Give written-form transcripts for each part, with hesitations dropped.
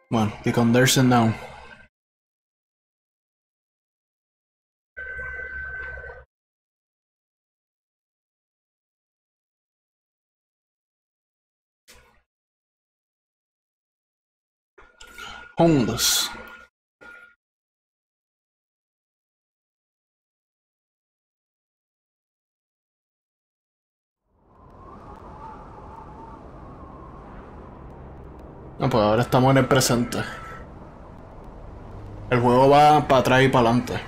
Bueno, click on there's and now. Homeless. No, pues ahora estamos en el presente. El juego va para atrás y para adelante.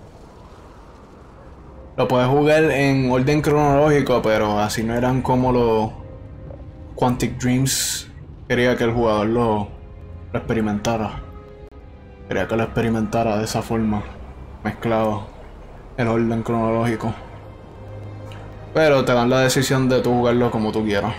Lo puedes jugar en orden cronológico, pero así no eran como los Quantic Dreams. Quería que el jugador lo experimentara. Quería que lo experimentara de esa forma, mezclado el orden cronológico. Pero te dan la decisión de tú jugarlo como tú quieras.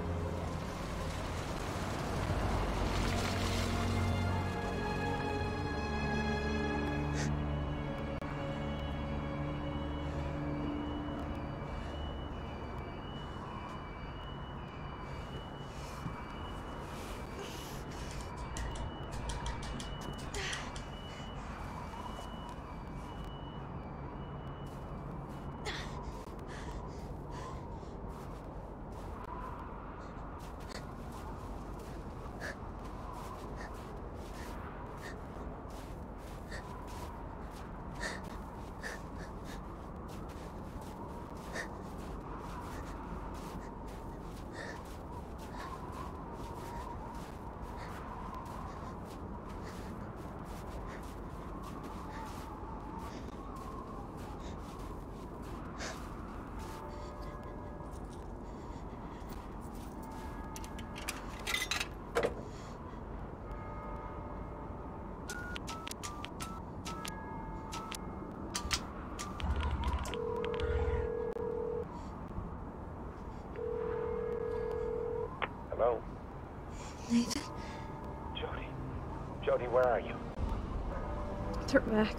Hello? Nathan, Jody? Jody, where are you? they're back.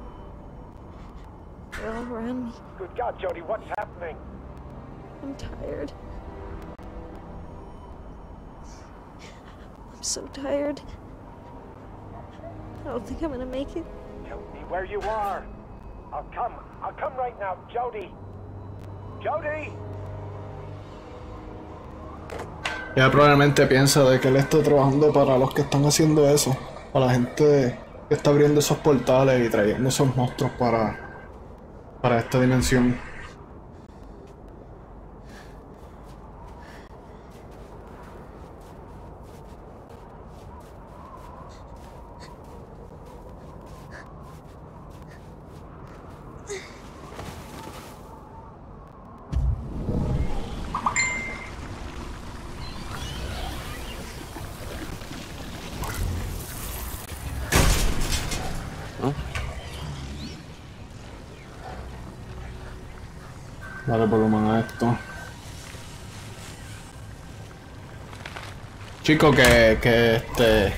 They're all around me. Good God, Jody, what's happening? I'm tired. I'm so tired. I don't think I'm gonna make it. Tell me where you are. I'll come right now, Jody. Jody! Ella probablemente piensa de que él está trabajando para los que están haciendo eso. Para la gente que está abriendo esos portales y trayendo esos monstruos para esta dimensión. Dale volumen a esto. Chico, que este...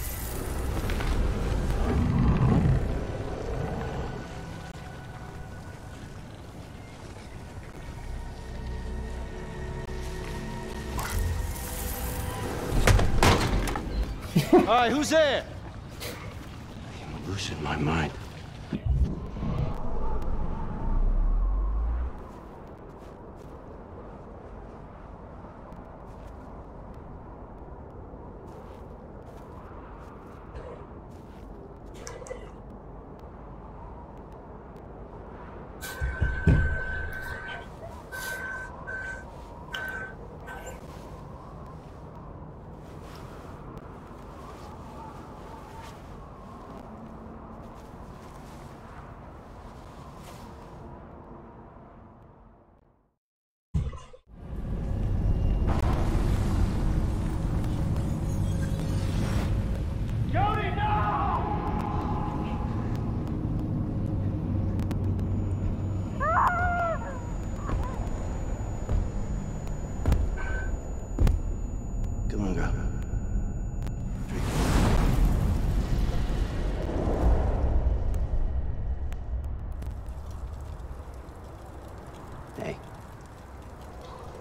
Hi, who's there? I'm losing my mind. Jody, no! Come on, girl. Hey.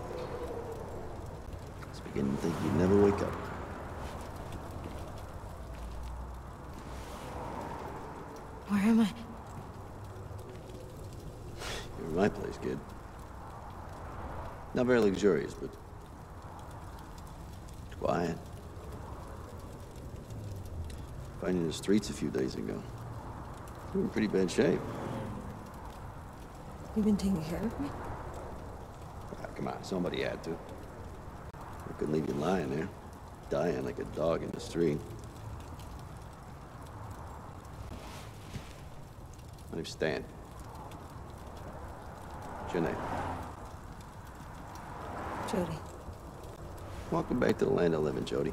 I was beginning to think you'd never wake up. Where am I? You're in my place, kid. Not very luxurious, but quiet. Found you in the streets a few days ago. You were in pretty bad shape. You've been taking care of me? Ah, come on, somebody had to. I couldn't leave you lying there, dying like a dog in the street. My name's Stan. What's your name? Jody. Welcome back to the land of living, Jody.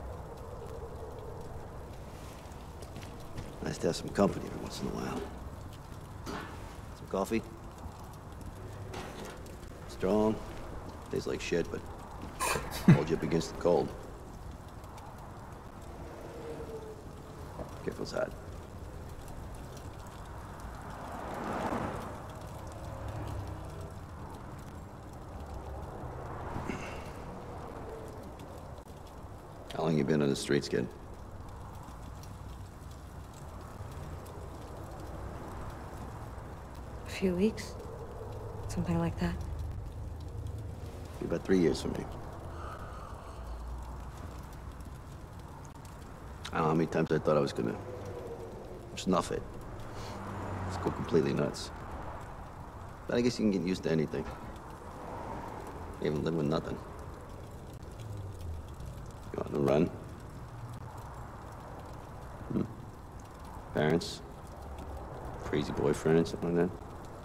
Nice to have some company every once in a while. Some coffee? Strong. Tastes like shit, but hold you up against the cold. Careful, it's hot. How long you been on the streets, kid? A few weeks? Something like that. About 3 years for me. I don't know how many times I thought I was gonna snuff it. Just go completely nuts. But I guess you can get used to anything. Even live with nothing. You on the run? Parents? Crazy boyfriend, something like that?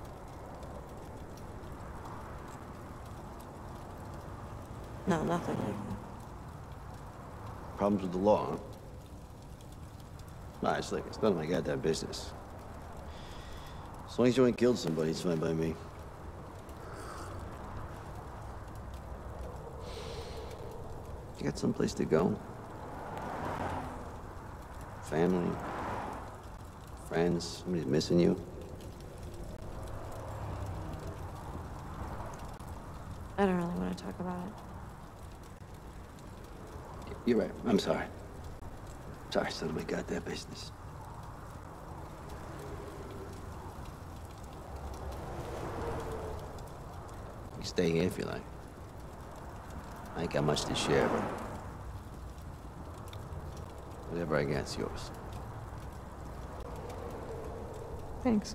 No, nothing like that. Problems with the law, huh? Nah, it's none of my goddamn business. As long as you ain't killed somebody, it's fine by me. You got someplace to go? Family? Friends? Somebody's missing you? I don't really want to talk about it. You're right. I'm sorry. Sorry, it's none of my goddamn business. You stay here if you like. I ain't got much to share, but whatever I got's yours. Thanks.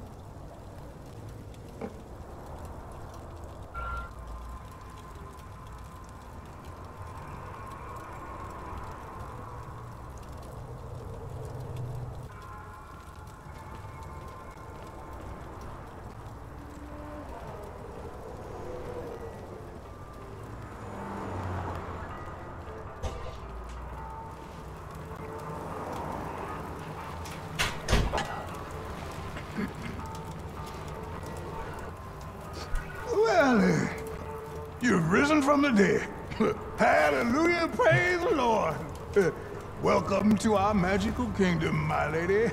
Well, you've risen from the dead. Hallelujah, praise the Lord. Welcome to our magical kingdom, my lady.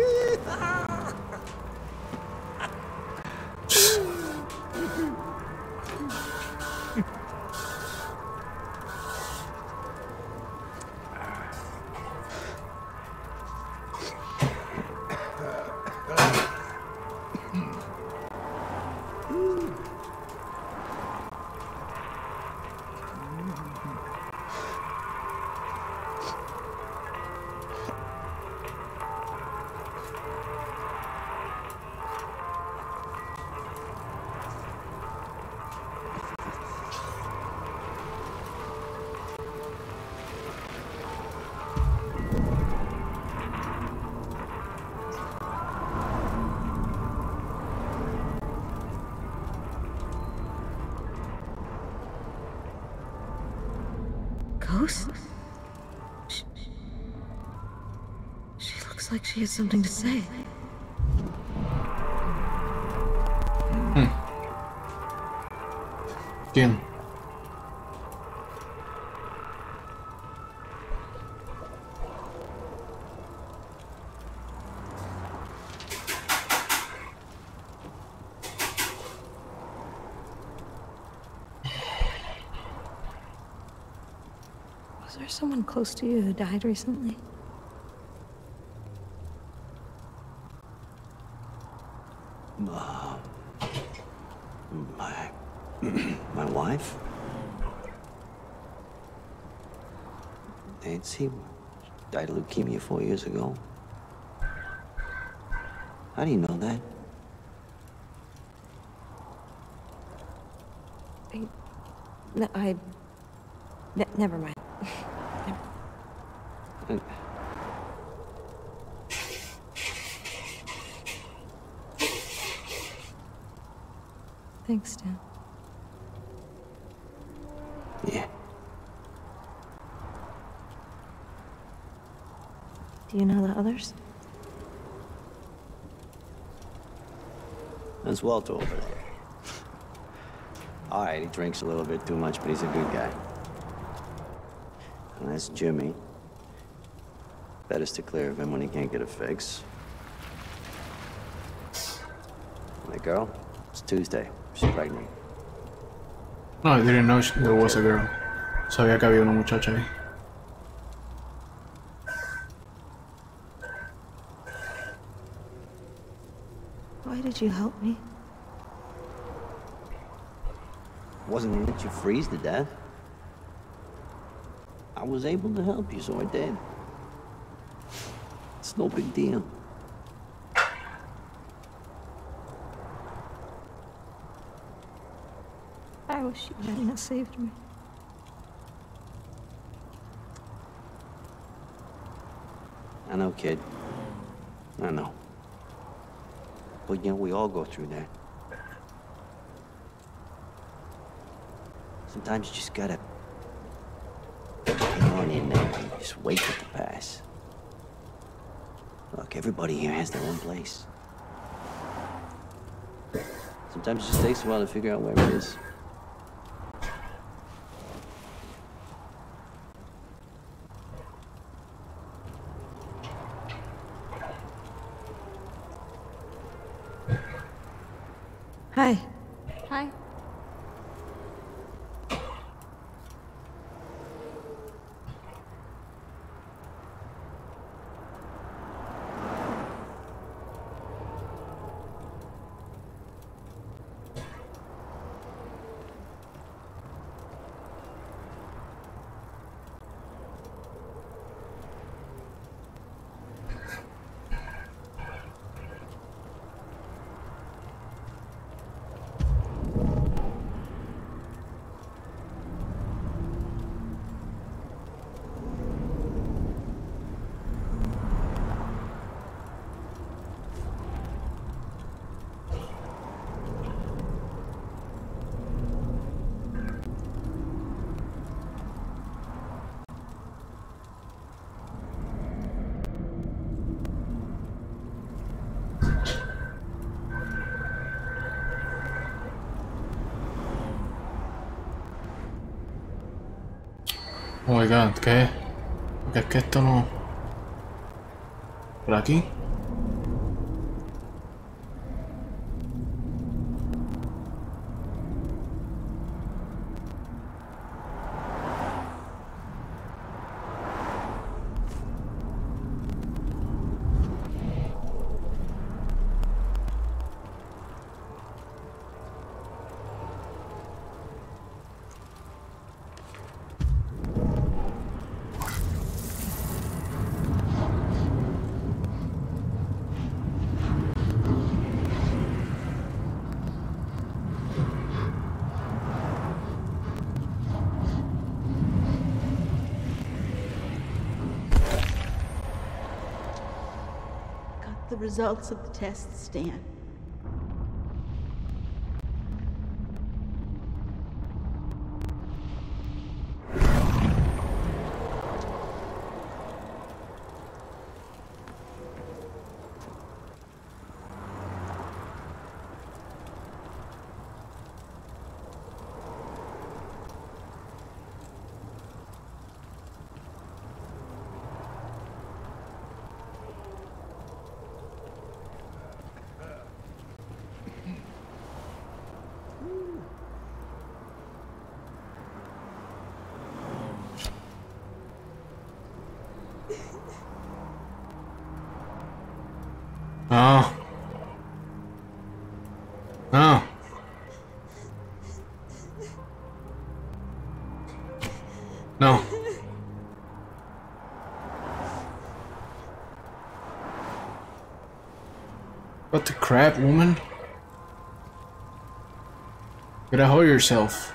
Ghost? She looks like she has something to say. ¿Quién? Was there someone close to you who died recently? My... my wife? Nancy died of leukemia 4 years ago. How do you know that? Never mind. Thanks, Dan. Yeah. Do you know the others? That's Walter over there. All right, he drinks a little bit too much, but he's a good guy. And that's Jimmy. Better to clear of him when he can't get a fix. And the girl? It's Tuesday. She's pregnant. No, I didn't know there was a girl. Sabía que había una muchacha ahí. Why did you help me? Wasn't let you freeze to death. I was able to help you, so I did. It's no big deal. I wish you hadn't have saved me. I know, kid. I know. But, you know, we all go through that. Sometimes you just gotta hang on in there and just wait for it to pass. Look, everybody here has their own place. Sometimes it just takes a while to figure out where it is. Hi. Hi. Oh my god, ¿qué? Porque es que esto no... ¿Por aquí? The results of the tests, Stan. No. What the crap, woman? You gotta hold yourself.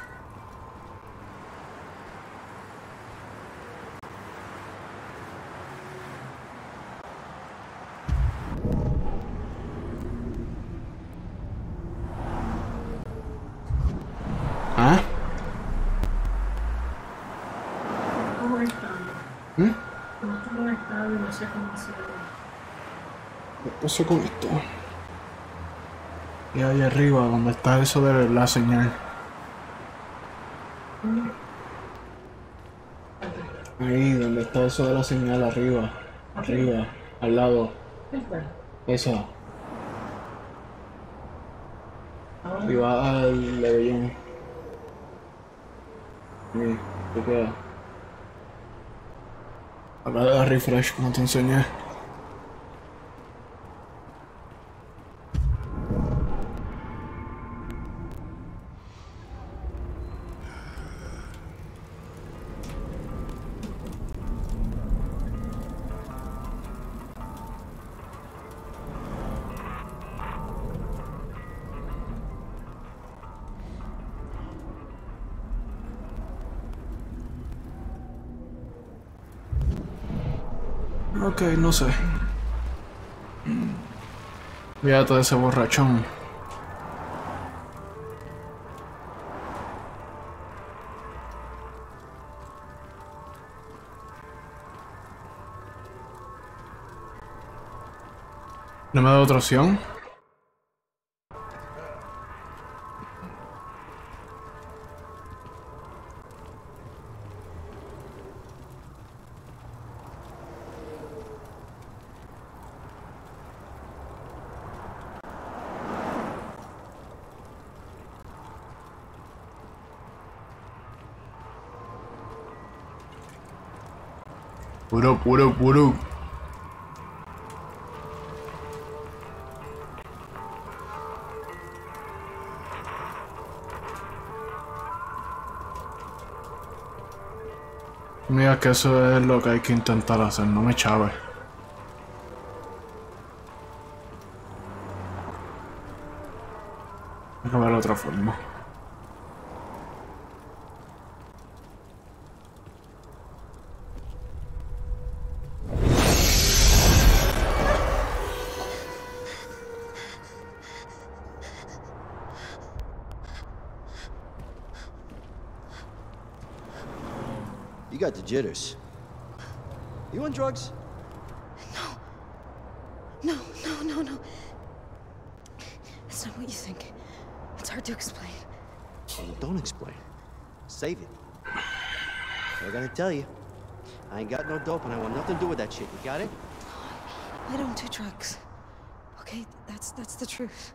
Huh? ¿Qué pasó con esto? Y ahí arriba, donde está eso de la señal. Ahí, donde está eso de la señal, arriba. Arriba, al lado. Esa. Y va al lebellón. Sí, ¿qué queda? Acá de dar refresh, como te enseñé. Ok, no sé. Mira todo ese borrachón. ¿No me da otra opción? What up, what up, what up? Mira que eso es lo que hay que intentar hacer, no me chaves. Hay que ver otra forma. You got the jitters. You on drugs? No. That's not what you think. It's hard to explain. Well, don't explain. Save it. I gotta tell you, I ain't got no dope and I want nothing to do with that shit. You got it? I don't do drugs. Okay, that's the truth.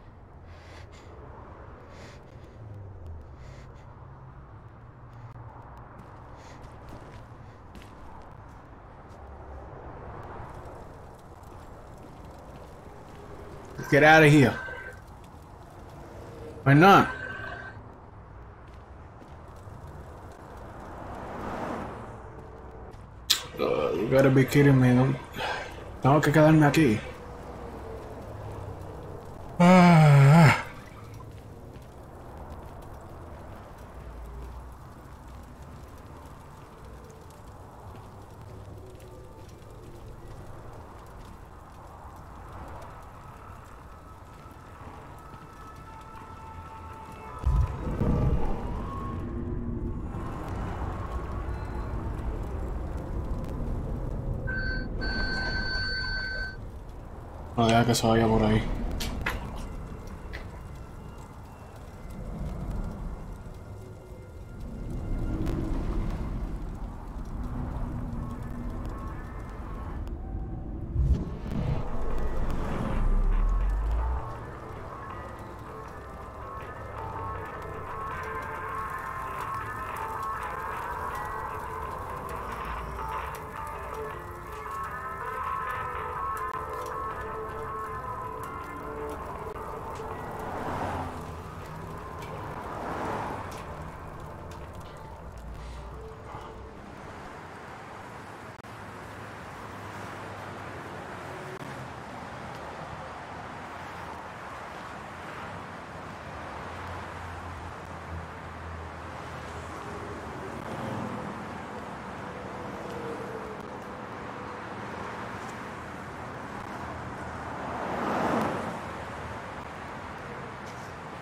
Get out of here. Why not? You gotta be kidding me. No. Tengo que quedarme aquí. No deja que se vaya por ahí.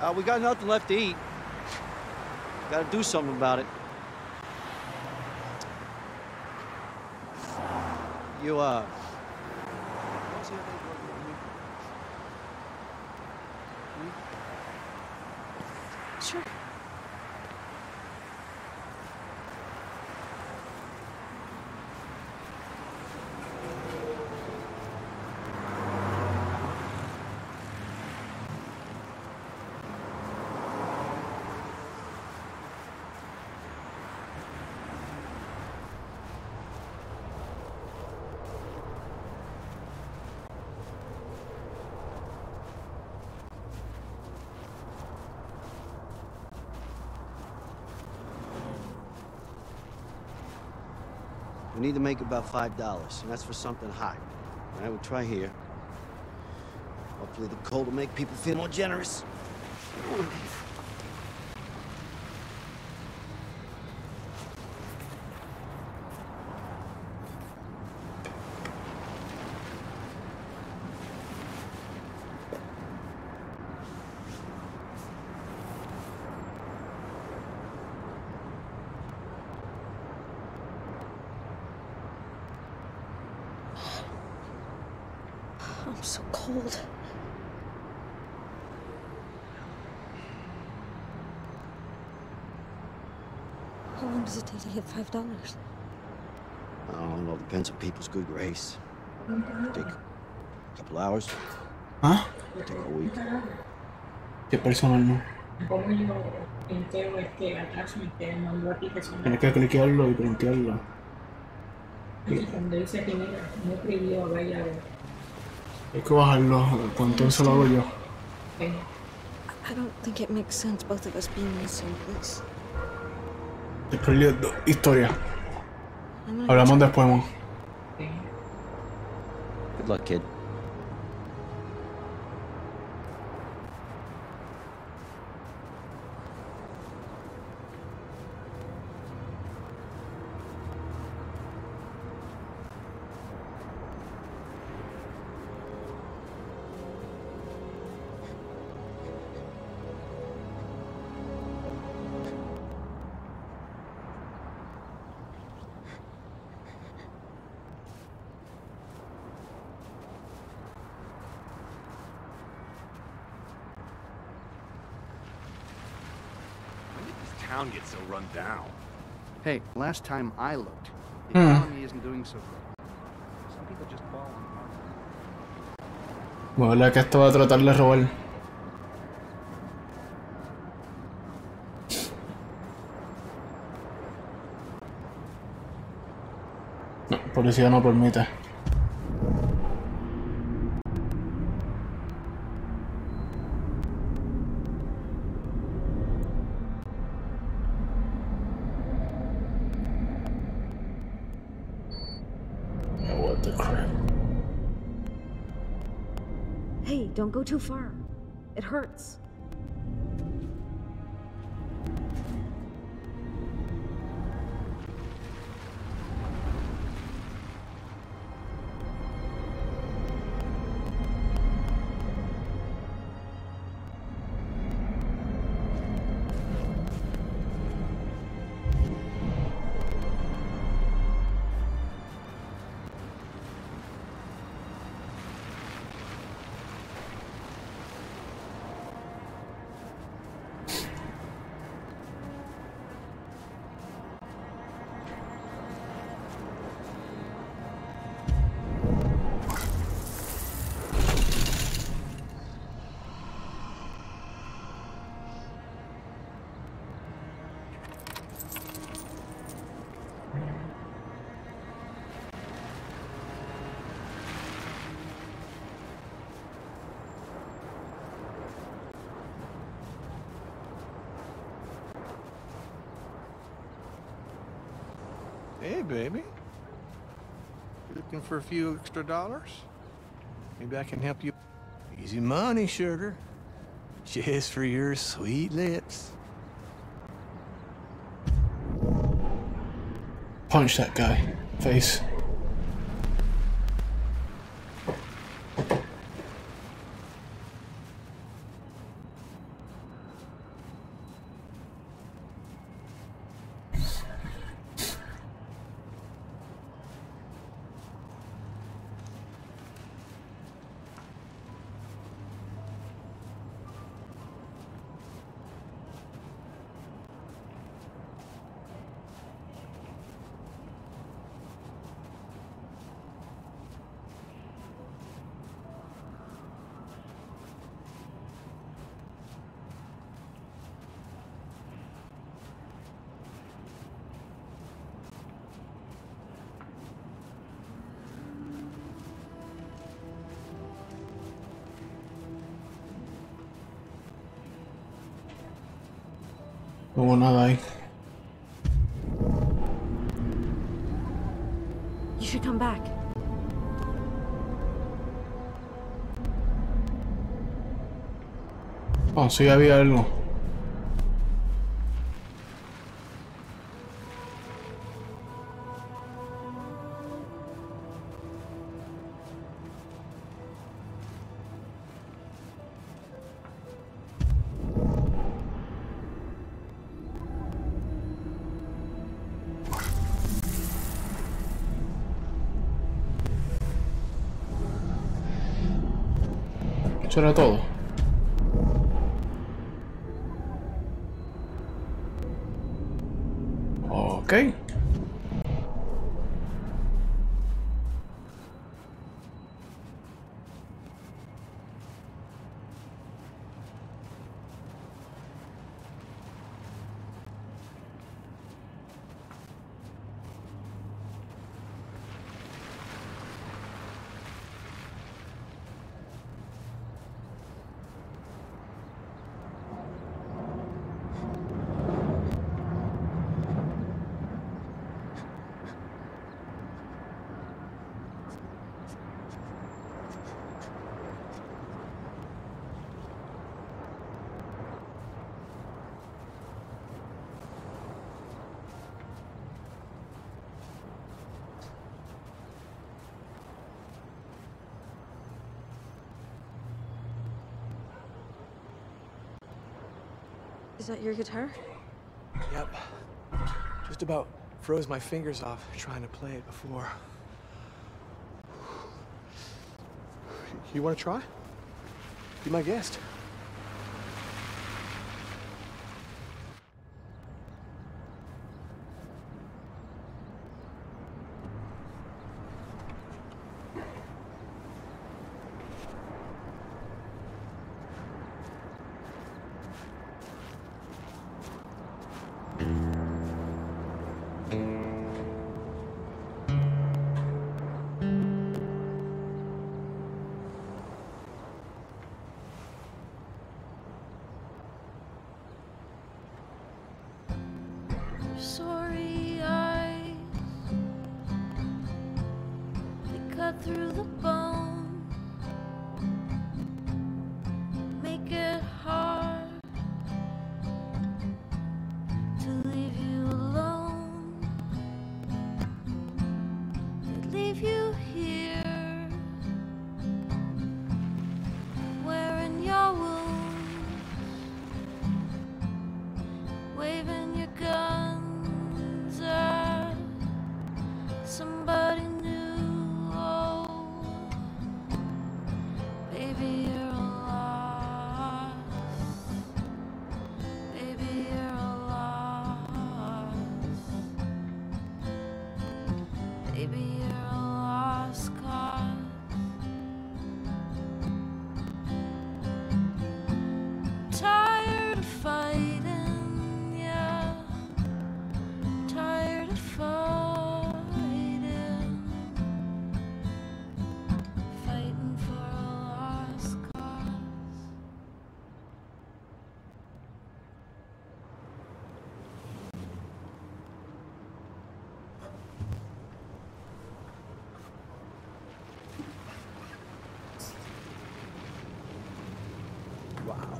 We got nothing left to eat. Gotta do something about it. You, Sure. we need to make about $5, and that's for something hot. All right, we'll try here. Hopefully the cold will make people feel more generous. I'm so cold. How long does it take to get $5? I don't know, depends on people's good grace. Take a couple hours, ¿Ah? take a week. ¿Qué personal no? ¿Cómo yo entero attachment que mandó a ti que son Tienes que cliquearlo y printearlo. cuando dice que mira, no escribió, vaya a ver. Hay que bajarlo, pues entonces lo hago yo. I don't think it makes sense both of us being in the same place. Después historia. I'm not Hablamos después, man. Good luck, kid. Town gets so run down. Hey, last time I looked, the economy isn't doing so good. Some people just fall on. Bueno, la que esto va a tratar de robar. No, policía no permite. What the crap? Hey, don't go too far. It hurts. Hey, baby. You looking for a few extra dollars? Maybe I can help you. Easy money, sugar. Just for your sweet lips. Punch that guy. Face. No hubo nada ahí. You should come back. Oh, sí había algo. Eso era todo. Ok. Is that your guitar? Yep. Just about froze my fingers off trying to play it before. You want to try? Be my guest. Sorry eyes, they cut through the bone, make it hard to leave you alone. They leave you here, wearing your wounds, waving your gun. Somebody new, oh, baby, you're lost. Baby, you're lost. Baby, you're a lost cause. Tired of fighting, yeah. Tired of fighting. Wow.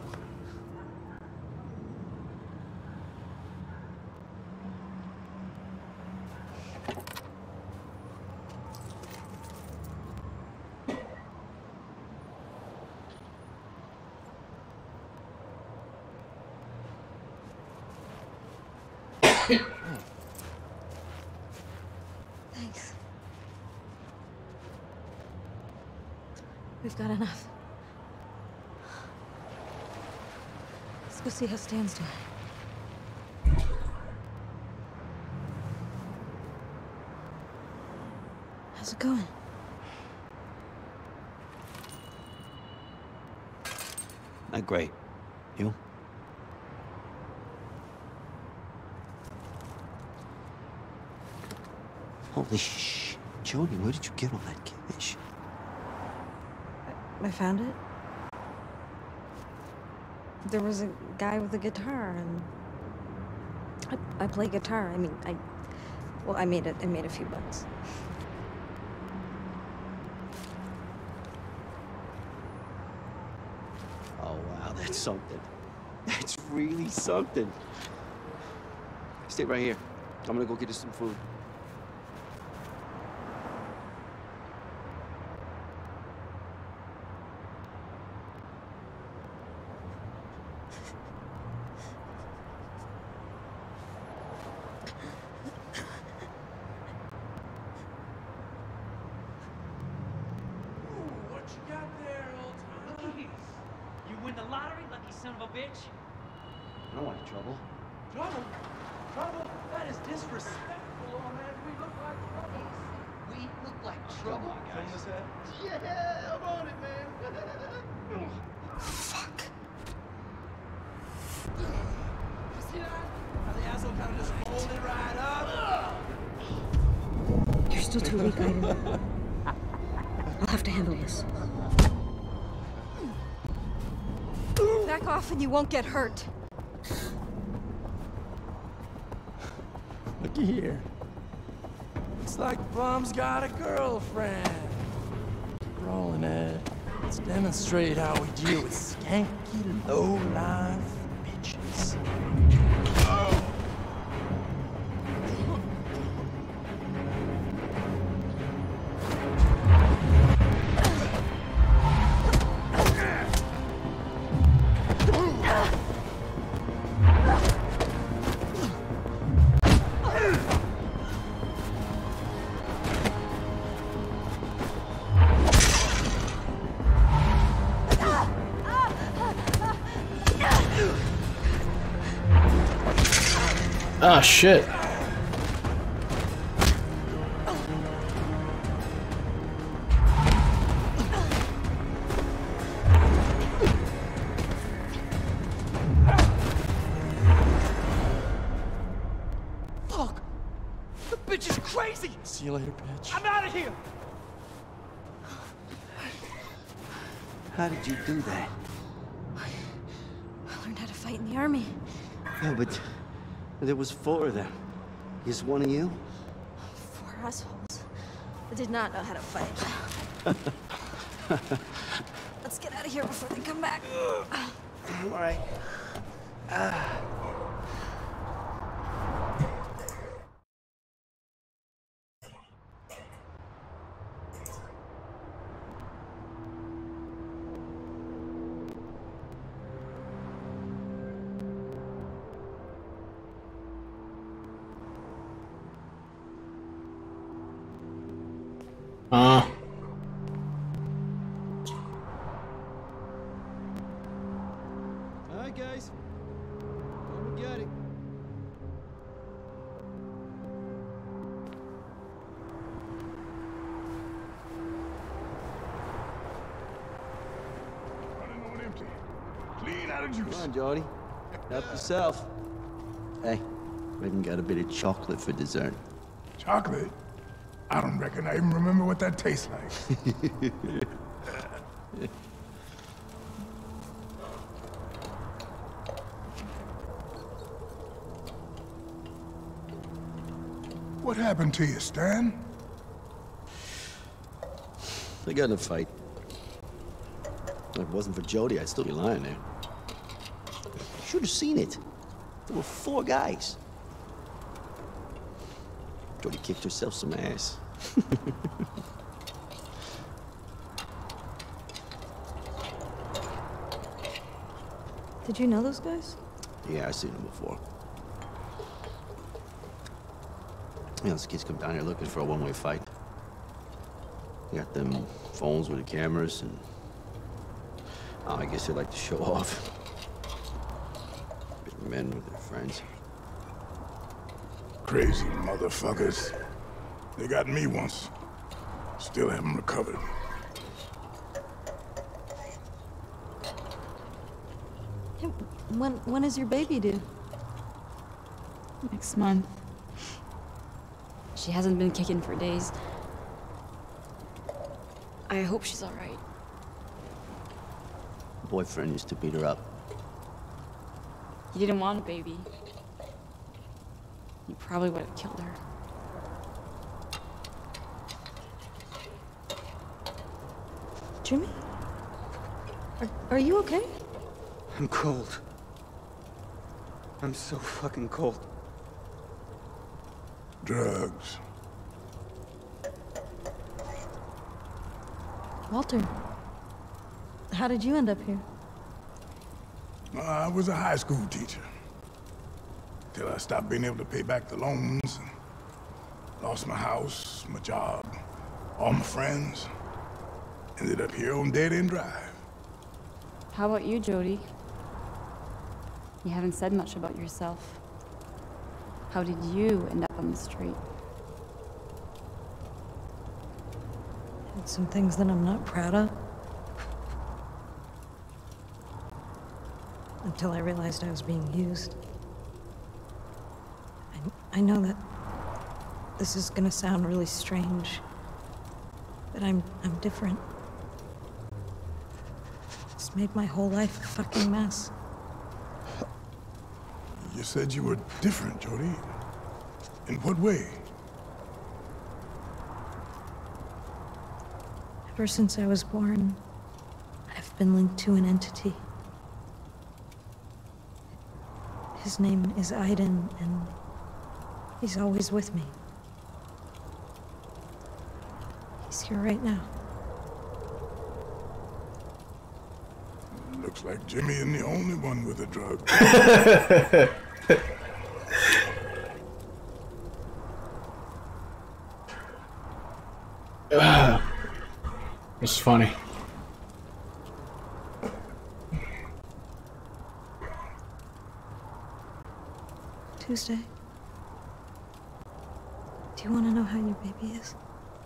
Thanks. We've got enough. Let's go see how Stan's doing. How's it going? Not great. You? Holy shit. Jody, where did you get all that cash? I found it. There was a guy with a guitar, and I play guitar. I mean, I made it. I made a few bucks. Oh, wow, that's something. That's really something. Stay right here. I'm gonna go get us some food. I don't want trouble. Trouble? Trouble? That is disrespectful, old man. We look like trouble. We look like trouble. Come on, guys. Yeah, I'm on it, man. Fuck. See that? How the asshole kind of just folded right up. You're still too weak, Aiden. I'll have to handle this. Back off and you won't get hurt. Looky here. Looks like Bum's got a girlfriend. Rolling Ed. Let's demonstrate how we deal with skanky, low-life bitches. Ah, shit. Fuck! The bitch is crazy! See you later, bitch. I'm out of here! How did you do that? I learned how to fight in the army. Yeah, but there was 4 of them. Is one of you? 4 assholes. I did not know how to fight. Let's get out of here before they come back. All right. Alright, guys. Come and get it. Running on empty. Clean out of juice. Come on, Jordy. Help yourself. Hey, I even got a bit of chocolate for dessert. Chocolate? I don't reckon I even remember what that tastes like. What happened to you, Stan? I got in a fight. If it wasn't for Jody, I'd still be lying there. You should have seen it. There were 4 guys. Jody kicked herself some ass. Did you know those guys? Yeah, I've seen them before. You know, those kids come down here looking for a one-way fight. They got them phones with the cameras, and I guess they like to show off. Big men with their friends. Crazy motherfuckers. They got me once. Still haven't recovered. Hey, when is your baby due? Next month. She hasn't been kicking for days. I hope she's alright. Boyfriend used to beat her up. He didn't want a baby. you probably would have killed her. Jimmy? Are you okay? I'm cold. I'm so fucking cold. Drugs. Walter, how did you end up here? I was a high school teacher. Till I stopped being able to pay back the loans. And lost my house, my job, all my friends. Ended up here on Dead End Drive. How about you, Jody? You haven't said much about yourself. How did you end up on the street? Did some things that I'm not proud of. Until I realized I was being used. I know that this is gonna sound really strange, but I'm different. It's made my whole life a fucking mess. You said you were different, Jody. In what way? Ever since I was born, I've been linked to an entity. His name is Aiden, and he's always with me. He's here right now. Looks like Jimmy isn't the only one with a drug. It's funny. Tuesday. Do you want to know how your baby is?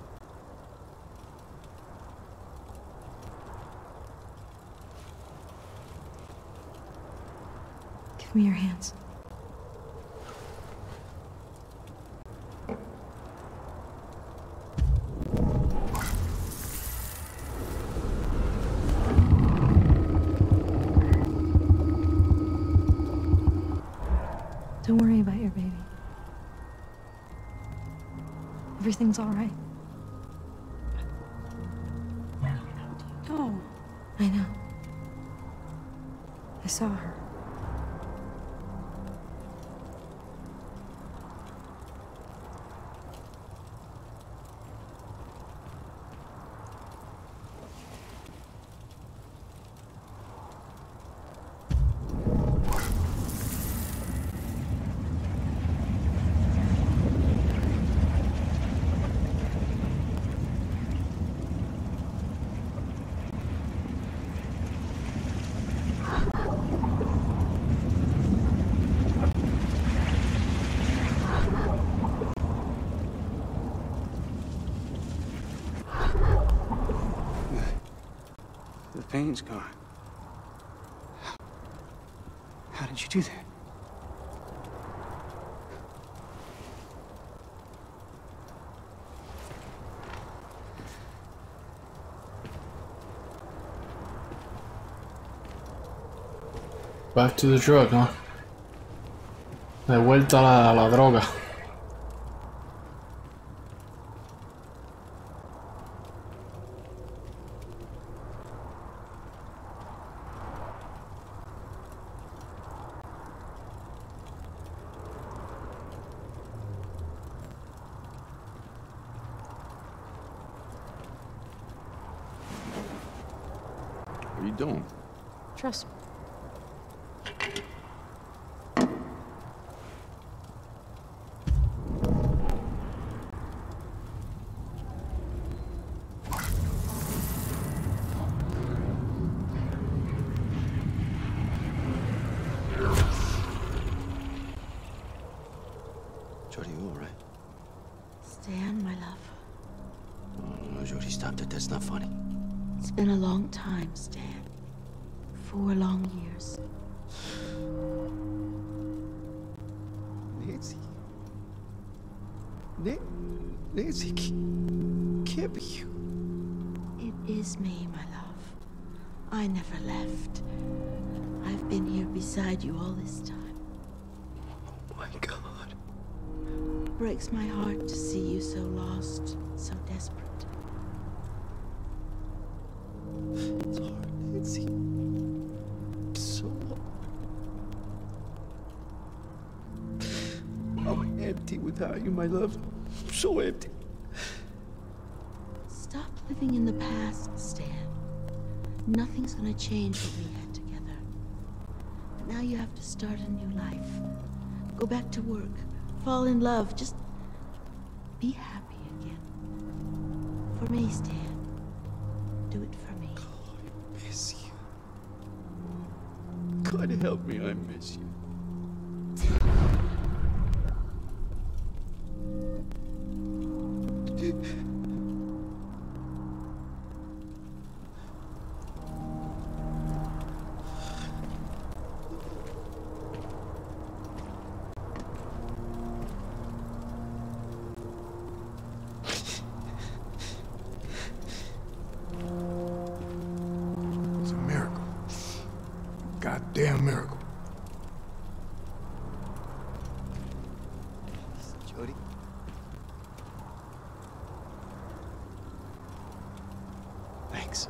Give me your hands. Don't worry about your baby. Everything's all right. Oh, I know. I saw her. The pain's gone. How did you do that? Back to the drug, ¿no? De vuelta a la droga. What are you doing? Trust me. Jody, you all right? Stan, my love. Oh, no, Jody, stop that. That's not funny. It's been a long time, Stan. 4 long years. Nancy. Nancy, can't be you. It is me, my love. I never left. I've been here beside you all this time. Oh, my God. breaks my heart to see you so lost, so desperate. It's hard, Nancy. So hard. I'm empty without you, my love. I'm so empty. Stop living in the past, Stan. Nothing's gonna change what we had together. But now you have to start a new life. Go back to work. Fall in love. Just be happy again. For me, Stan. Do it for me. Oh, I miss you. God help me, I miss you. It's a miracle. Goddamn miracle. Jody? Thanks.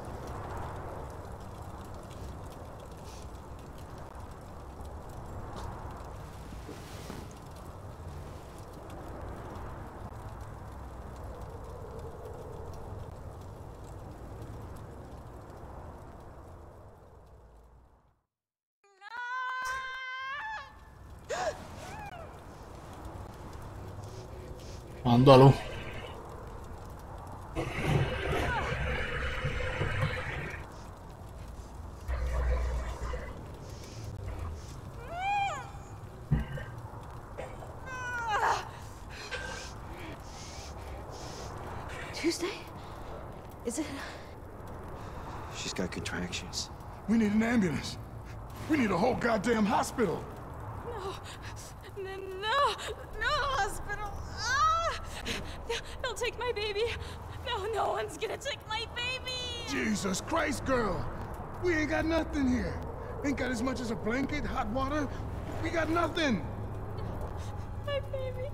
Ando a luz. Tuesday? Is it? She's got contractions. We need an ambulance. We need a whole goddamn hospital. No hospital. Ah! They'll take my baby. No one's gonna take my baby. Jesus Christ, girl. We ain't got nothing here. Ain't got as much as a blanket, hot water. We got nothing. My baby.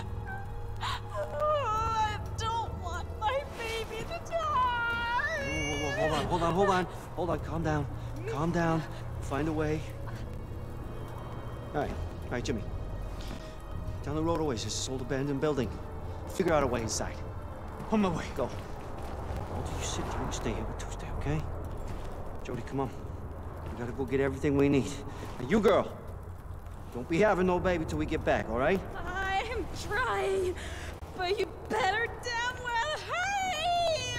Oh, I don't want my baby to die. Whoa, hold on, calm down. Find a way. All right, Jimmy. Down the road a ways, there's this old abandoned building. Figure out a way inside. On my way, go. Walter, you sit here and stay here with Tuesday, okay? Jody, come on. We gotta go get everything we need. And you, girl, don't be having no baby till we get back, all right? I'm trying, but you better damn well hurry.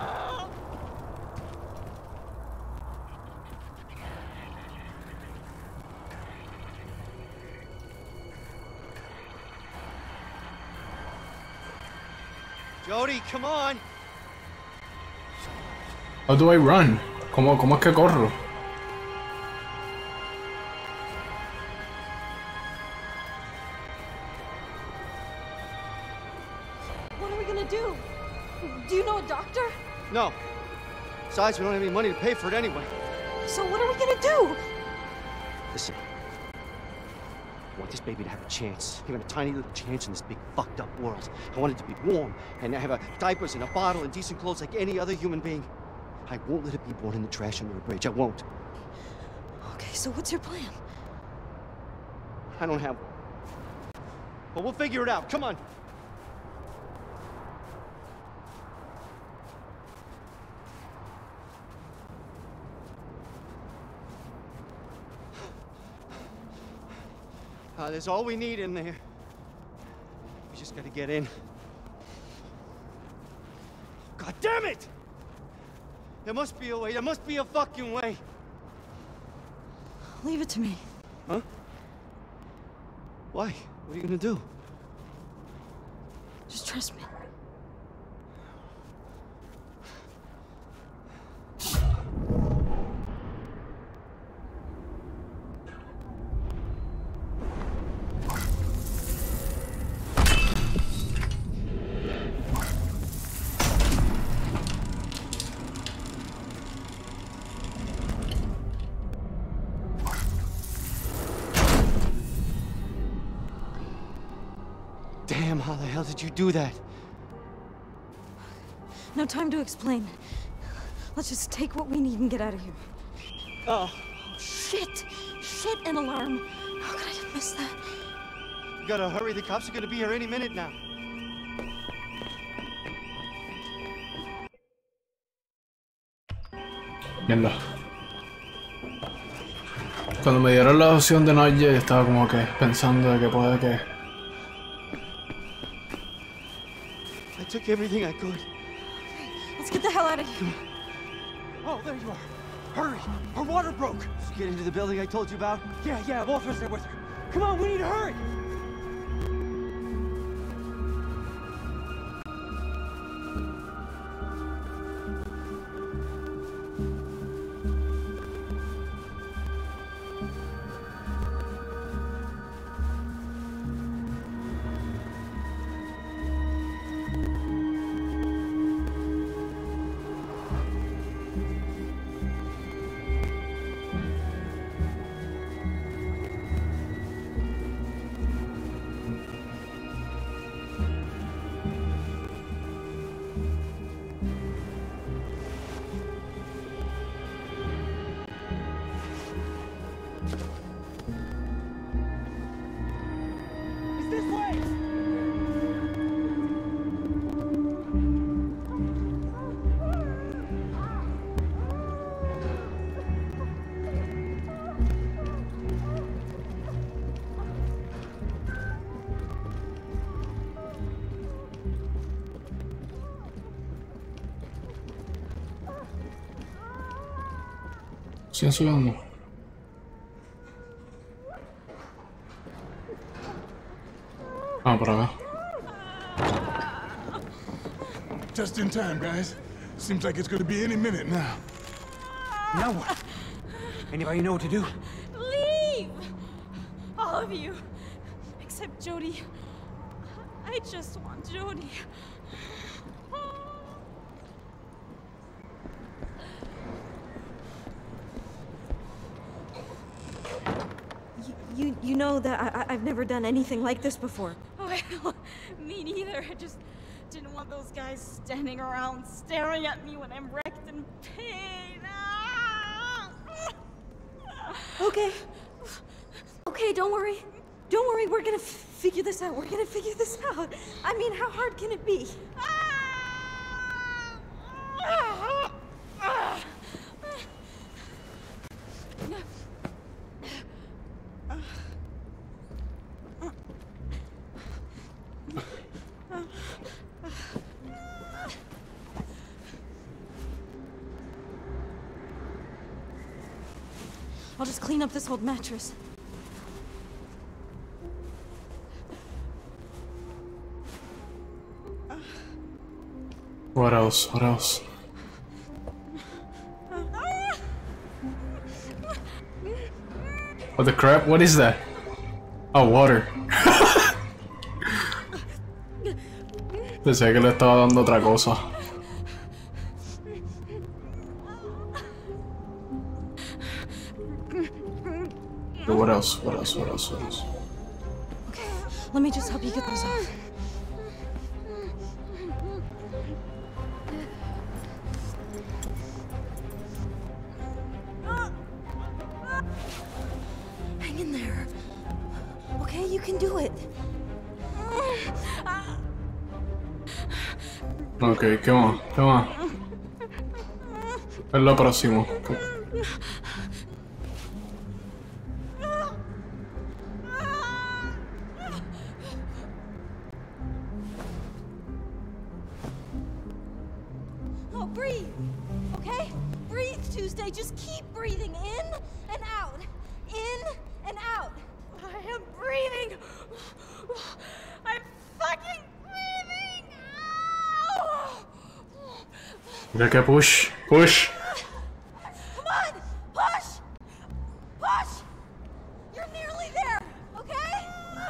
Jody, come on! How do I run? ¿Cómo es que corro? What are we gonna do? Do you know a doctor? No. Besides, we don't have any money to pay for it anyway. So what are we gonna do? Listen. I want this baby to have a chance. Even a tiny little chance in this big fucked up world. I want it to be warm and have diapers and a bottle and decent clothes like any other human being. I won't let it be born in the trash under a bridge. I won't. Okay, so what's your plan? I don't have one. But we'll figure it out. Come on. There's all we need in there. We just gotta get in. God damn it! There must be a way. There must be a fucking way. Leave it to me. Huh? Why? What are you gonna do? Just trust me. hell did you do that? No time to explain. Let's just take what we need and get out of here. Oh. Shit! Shit, an alarm. How could I have missed that? You gotta hurry, the cops are gonna be here any minute now. Mierda. Cuando me dieron la opción de Noche, yo estaba como que pensando de que puede que... I took everything I could. Let's get the hell out of here. Oh, there you are. Hurry! Her water broke! Did you get into the building I told you about? Yeah, Walter's there with her. Come on, we need to hurry! Siguen subiendo. Ah, por acá. Just in time, guys. Seems like it's gonna be any minute now. Now what? Anybody know what to do? Leave! All of you. Except Jody. I just want Jody. You know that I've never done anything like this before. Well, me neither. I just didn't want those guys standing around staring at me when I'm wrecked in pain. Okay. Okay, don't worry. Don't worry, we're gonna figure this out. We're gonna figure this out. I mean, how hard can it be? I'll just clean up this old mattress. What else? What else? What the crap? What is that? Oh, water. Pensé que le estaba dando otra cosa. What else? What else? What else? What else? Okay, let me just help you get those off. Hang in there. Okay, you can do it. Okay, come on, come on. Es lo próximo. Oh, breathe. Okay? Breathe, Tuesday. Just keep breathing in and out. In and out. I am breathing. I'm fucking breathing. Ow! Mira que push, push. Come on! Push! Push! You're nearly there, okay?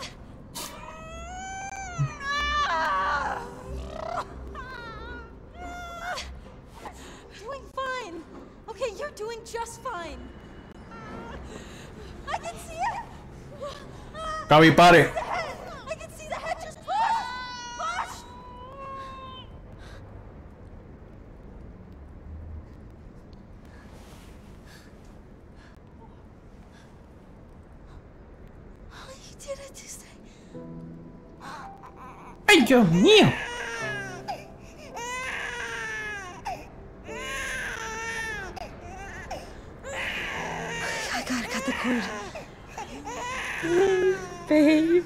Doing fine. Okay, you're doing just fine. I can see it! Gaby, pare. I can see the head. Just push! did it, Tuesday. ¡Ay, Dios mío! I gotta cut the cord. Babe.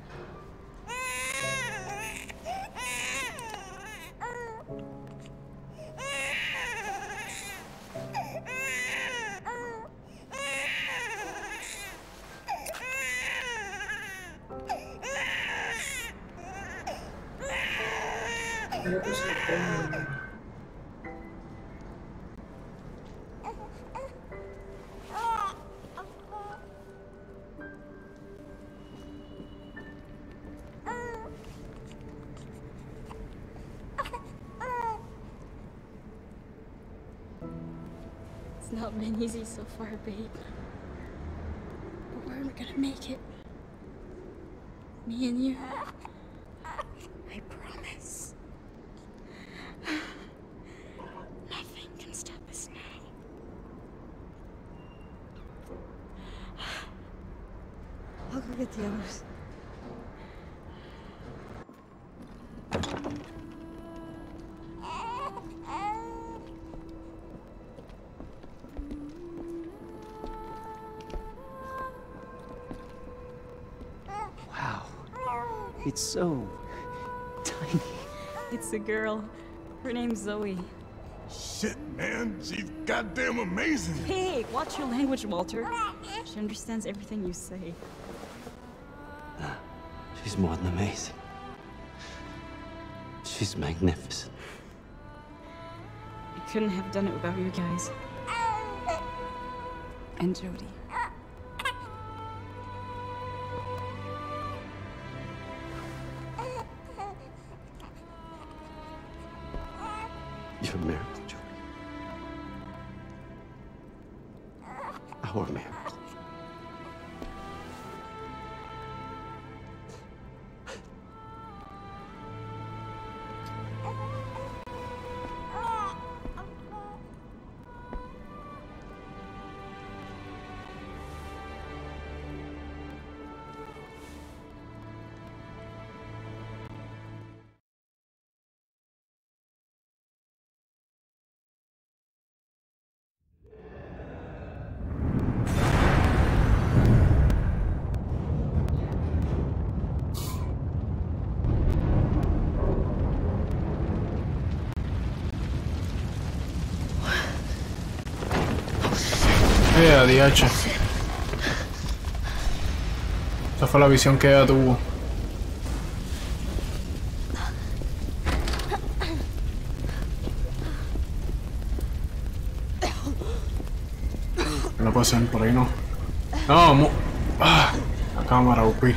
It's not been easy so far, babe. But we're gonna make it. Me and you. I promise. Nothing can stop us now. I'll go get the others. Wow. It's so tiny. It's a girl. Her name's Zoe. Shit, man, she's goddamn amazing. Hey, watch your language, Walter. She understands everything you say. She's more than amazing. She's magnificent. I couldn't have done it without you guys. And Jody. You're a miracle, Jody. Our miracle. DH. Esa fue la visión que ella tuvo. No puede ser, por ahí no. No, la cámara, upi.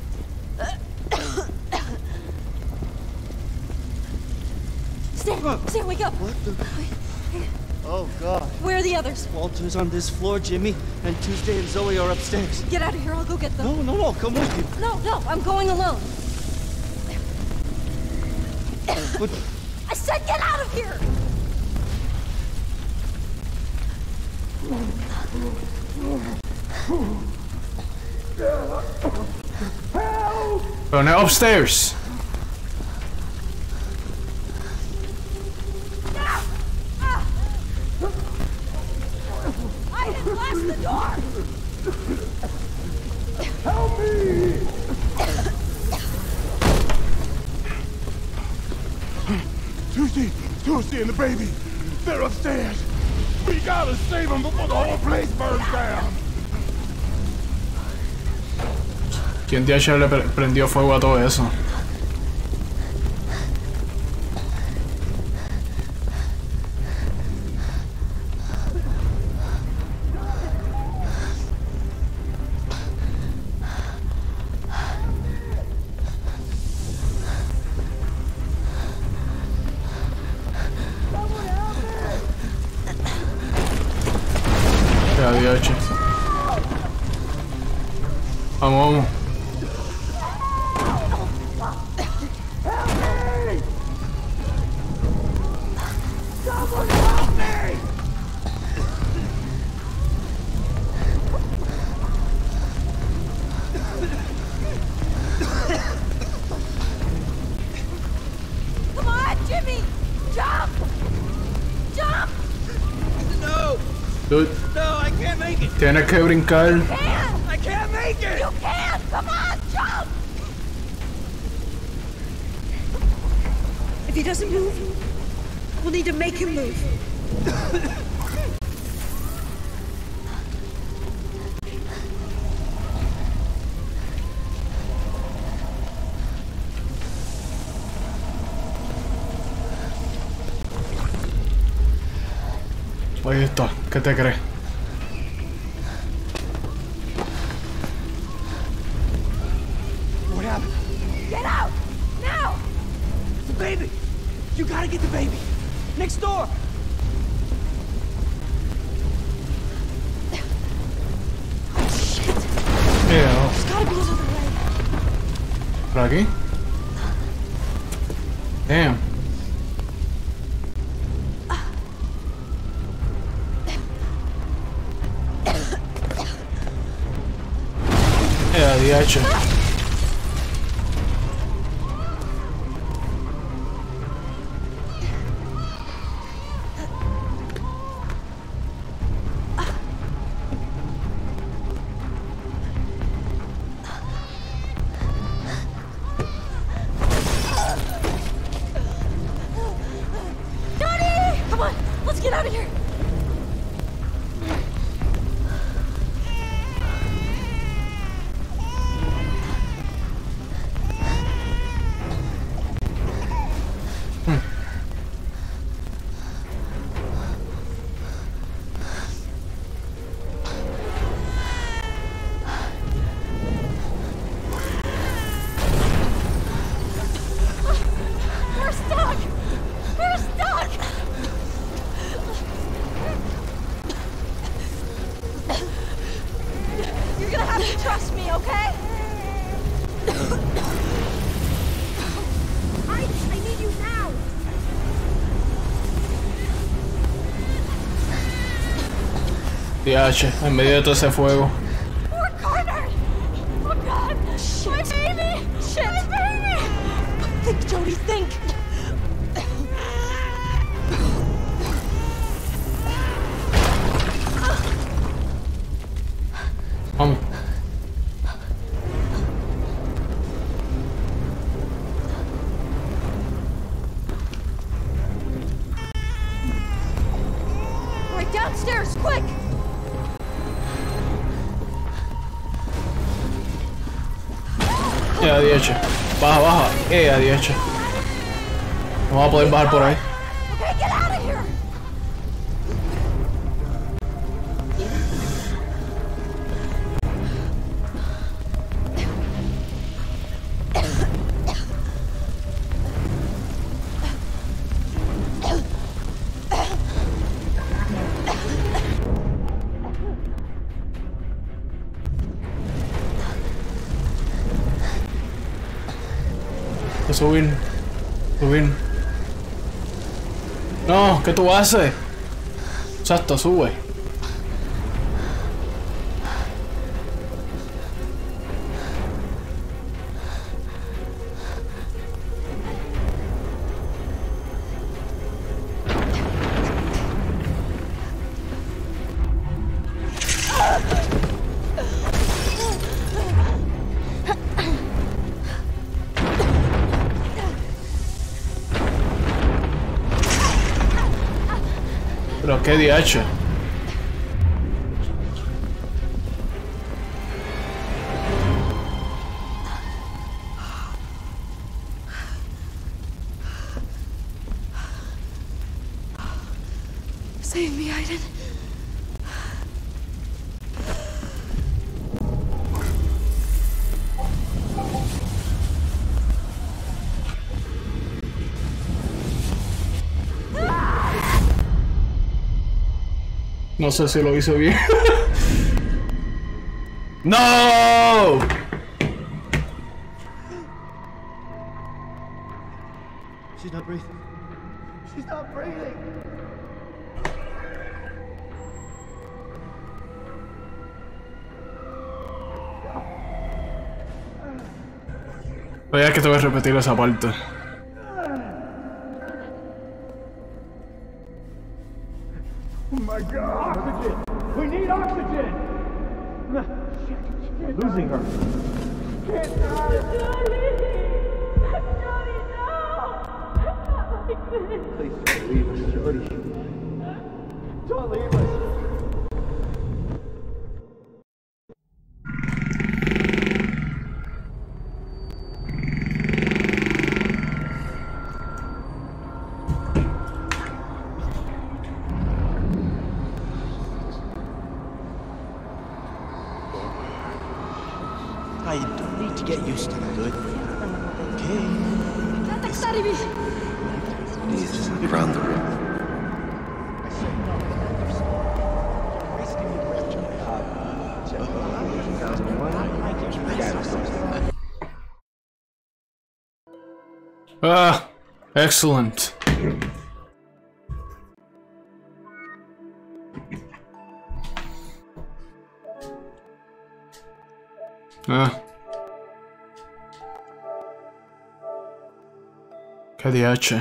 Stan, wake up! What the? Oh, God. Where are the others? Walter's on this floor, Jimmy, and Tuesday and Zoe are upstairs. Get out of here, I'll go get them. No, I'll come with you. No, I'm going alone. But I said get out of here! Pero no upstairs. I had glassed the door! Help me! Tuesday and the baby, they're upstairs. We gotta save them before the whole place burns down. ¿Quién DH le prendió fuego a todo eso? DH. Vamos. me! Jump! Jump! No! Dude, No, I can't make it! tienes que brincar. Can! I can't make it! You can! Come on, jump! If he doesn't move, we'll need to make him move. Ahí está, ¿qué te crees? What happened? Get out! Now! The baby! You gotta get the baby! Next door! Mira, There's gotta be another way. ¿por aquí? Damn. DH. Johnny! Come on, let's get out of here. We're stuck! We're stuck! You're gonna have to trust me, okay? I need you now! DH, en medio de todo ese fuego. We're cornered! Oh god! My baby! Shit! My baby! Think, Jody, think! Vamos. Right downstairs, quick! Ya, DH. Baja, baja. DH. No vamos a poder bajar por ahí. Okay, get out of here! Subir. Subir. No, ¿qué tú haces? Exacto, sube. Pero qué DH. Save me, Aiden. No sé si lo hice bien. ¡No! She's not breathing. She's not breathing. Vaya que te voy a repetir esa parte. Oh my God! Oxygen! We need oxygen! Losing her. Can't die! Please don't leave us, Jody. Don't leave us. I don't need to get used to the good. Okay. He's around the room. Ah, excellent. Ah. KDH.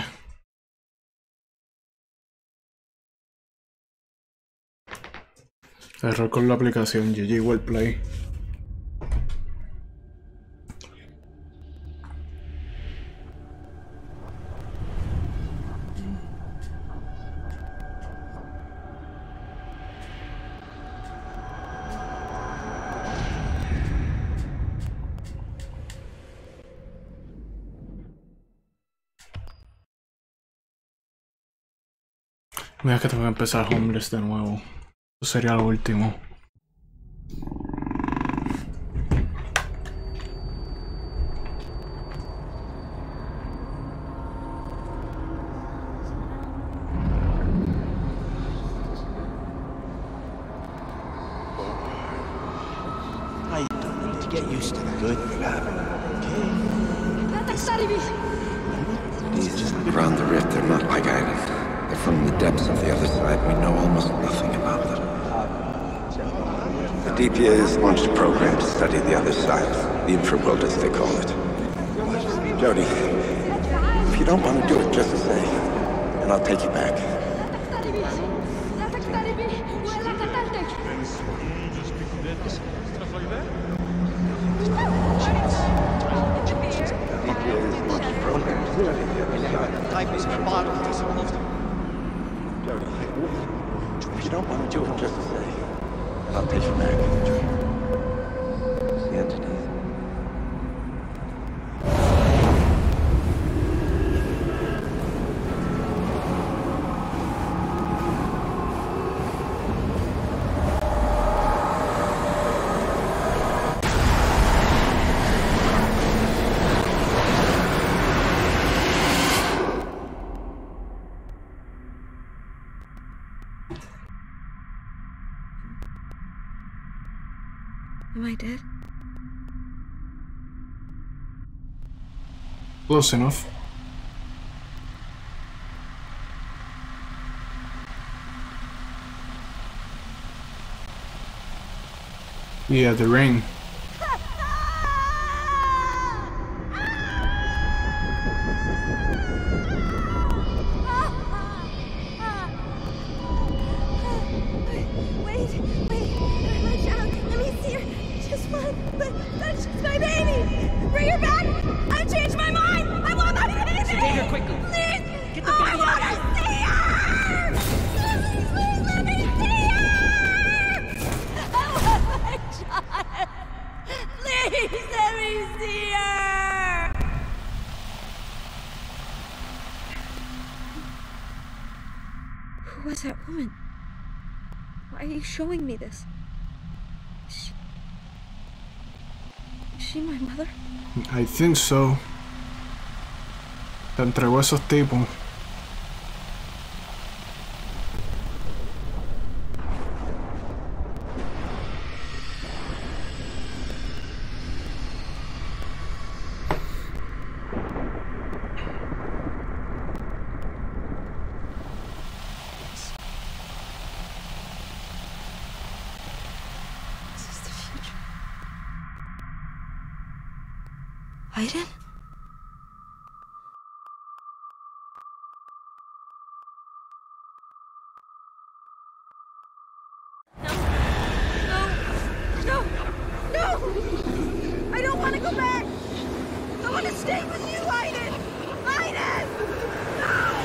Error con la aplicación GG Wellplay. Mira que tengo que empezar Homeless de nuevo. Eso sería lo último. I don't need to get used to the good. He's just around the rift. They're not like Island. They're from the depths of the other side. We know almost nothing about them. The DPA has launched a program to study the other side. The infraworld, as they call it. Jody, if you don't want to do it, just say, and I'll take you back. Type is bottle dissolved. Jody, if you don't want to do it, just say, and I'll take you back. The entity. Am I dead? Close enough. Yeah, the ring. Who was that woman? Why are you showing me this? Is she my mother? I think so. Te entregó esos tipos. Aiden? stay with you, Aiden! Aiden! No!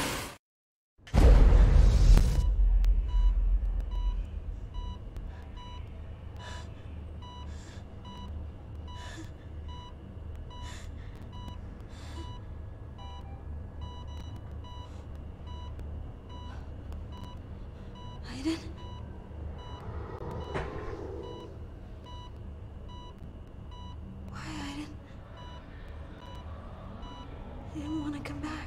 Aiden? Why, Aiden? I didn't want to come back.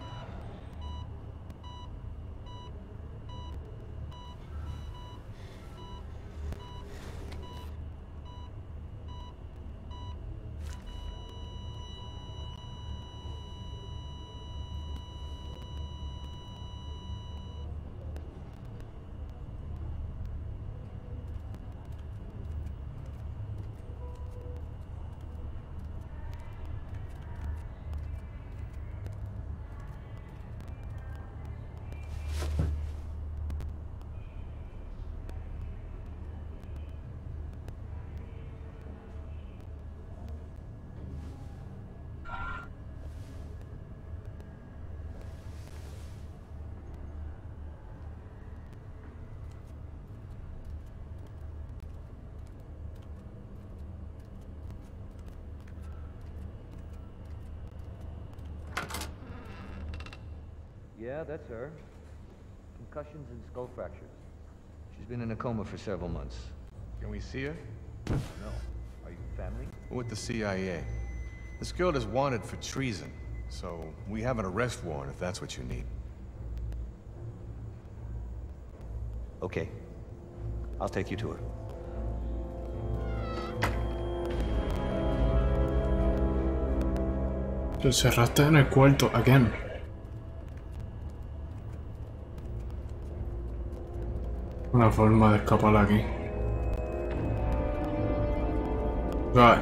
Yeah, that's her. Concussions and skull fractures. She's been in a coma for several months. Can we see her? No. Are you family? We're with the CIA. This girl is wanted for treason, so we have an arrest warrant if that's what you need. Okay. I'll take you to her. Te encerraste en el cuarto, again. Una forma de escapar aquí. Right.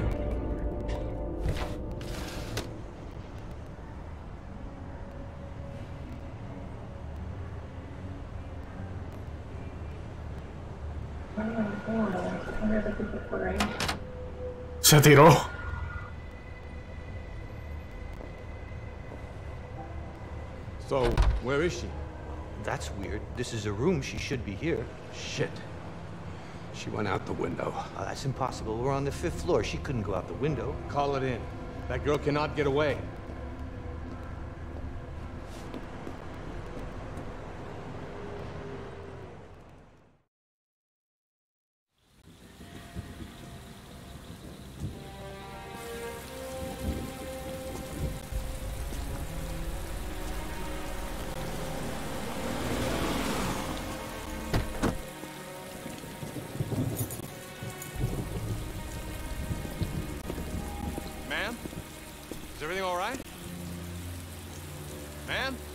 Se tiró. So, where is she? That's weird. This is a room. She should be here. Shit. She went out the window. That's impossible. We're on the 5th floor. She couldn't go out the window. Call it in. That girl cannot get away. Ma'am? Is everything all right? Ma'am?